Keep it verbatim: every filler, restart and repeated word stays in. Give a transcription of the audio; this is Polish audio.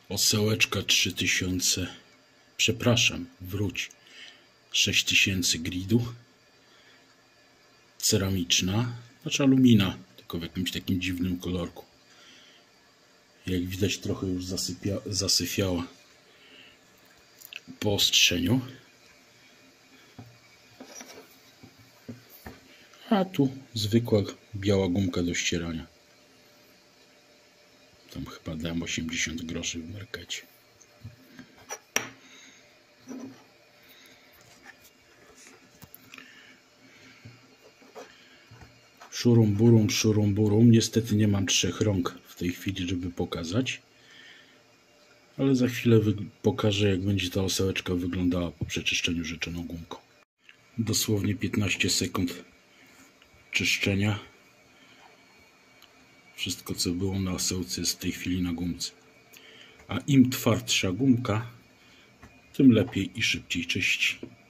Osełeczka trzy tysiące, przepraszam, wróć, sześć tysięcy gridu, ceramiczna, znaczy alumina, tylko w jakimś takim dziwnym kolorku. Jak widać, trochę już zasypia, zasyfiała po ostrzeniu. A tu zwykła biała gumka do ścierania. Tam chyba dam osiemdziesiąt groszy w markecie. Szurum burum, szurum burum. Niestety nie mam trzech rąk w tej chwili, żeby pokazać. Ale za chwilę pokażę, jak będzie ta osełeczka wyglądała po przeczyszczeniu rzeczoną gumką. Dosłownie piętnaście sekund czyszczenia. Wszystko, co było na osełce, jest w tej chwili na gumce. A im twardsza gumka, tym lepiej i szybciej czyści.